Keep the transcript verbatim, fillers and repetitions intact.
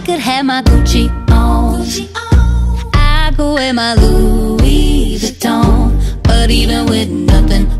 could have my Gucci on, I could wear my Louis Vuitton, but even with nothing